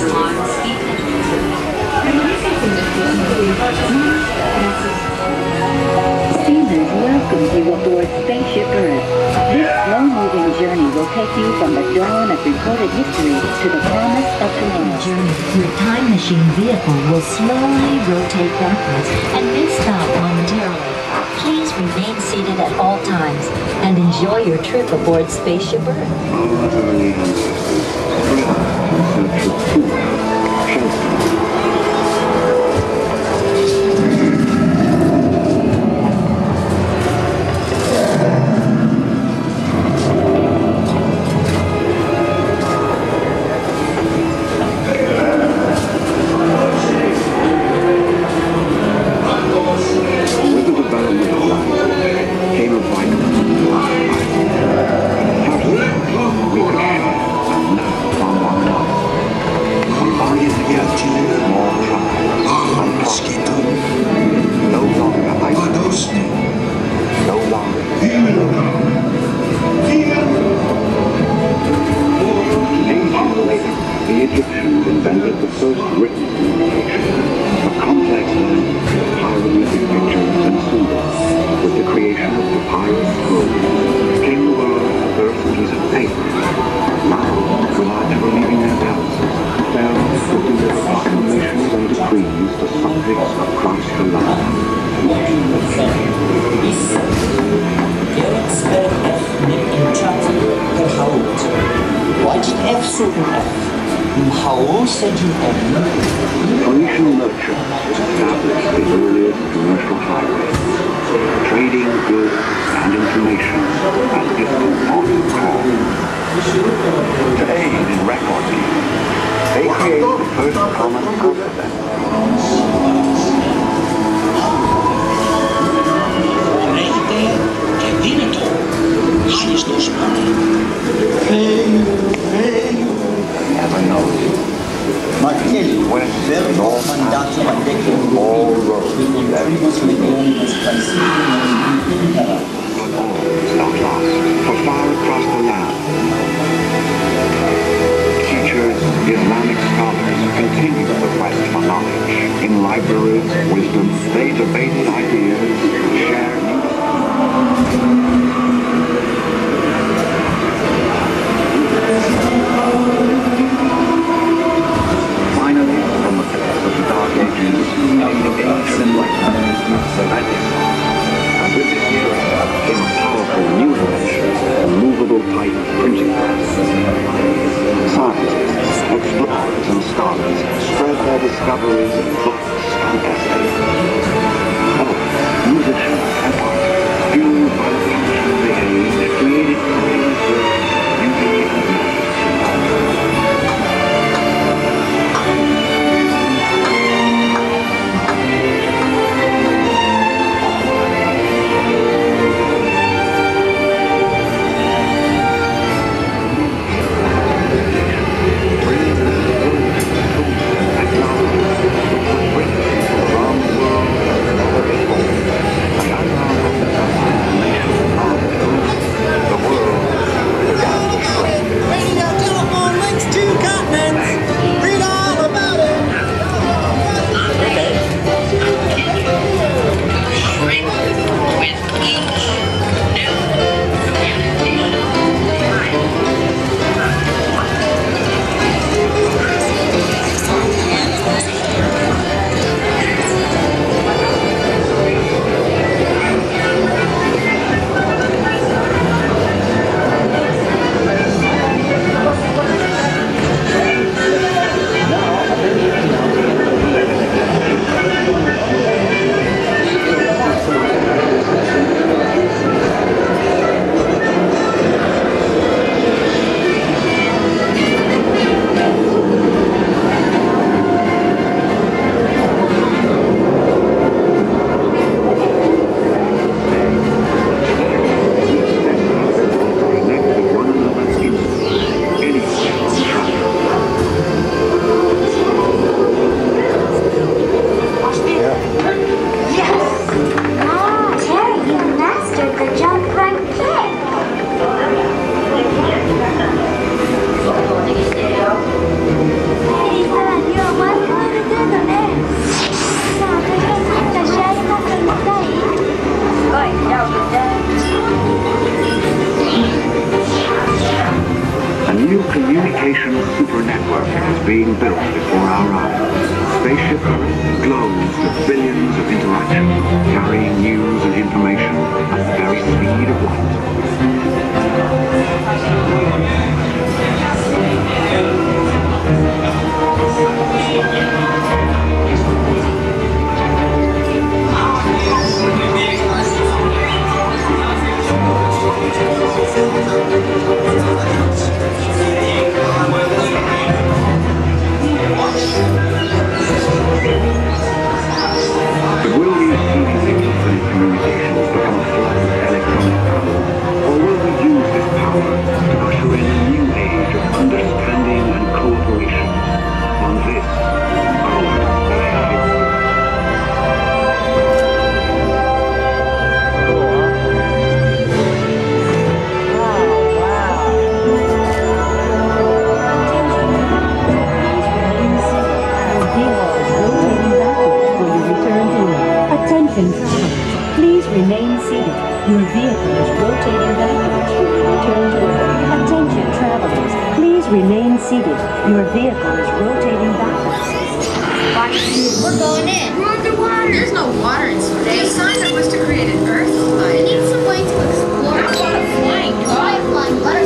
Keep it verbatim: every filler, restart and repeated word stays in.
Siemens welcomes you aboard Spaceship Earth. This slow-moving journey will take you from the dawn of recorded history to the promise of tomorrow. Journey, your time machine vehicle will slowly rotate backwards and may stop momentarily. Please remain seated at all times and enjoy your trip aboard Spaceship Earth. Our early ancestors spread in search of food, shelter. The Egyptians invented the first written communication, a complex language of hieroglyphic pictures and symbols. With the creation of papyrus scrolls, came the world of earth piece of paper. Now, without ever leaving their palaces, pharaohs could deliver proclamations and decrees to subjects across the land. F suchen F. Im Haus sind die Phoenician merchants established the earliest commercial highway, trading goods and information at distant ports of call. To aid in record keeping, they created the first common alphabet. Never knows. Martelli, very North mandato a decade all roads primos legioni espansivi but always not lost, for far across the land. Teachers, Islamic scholars continue the quest for knowledge. In libraries, wisdom, they debated ideas, shared Finally, from the pits of the Dark Ages, came the ancient enlightenment of Renaissance. And with this era came a powerful new invention, the movable type printing press. Scientists, explorers, and scholars spread their discoveries in books and essays. Poets, musicians, information super network is being built before our eyes. Spaceship Earth glows with billions of interactions, carrying news and information at the very speed of But will these seemingly infinite communications become a flood of electronic power? Or will we use this power to usher in a new age of understanding and cooperation on this, our planet? Attention travelers, please remain seated. Your vehicle is rotating backwards when you return to Earth. Attention travelers, please remain seated. Your vehicle is rotating backwards. We're going in. We're underwater. There's no water in The space. assignment was to create an Earth I flight. need some way to explore. How about a flying Try car? flying. Let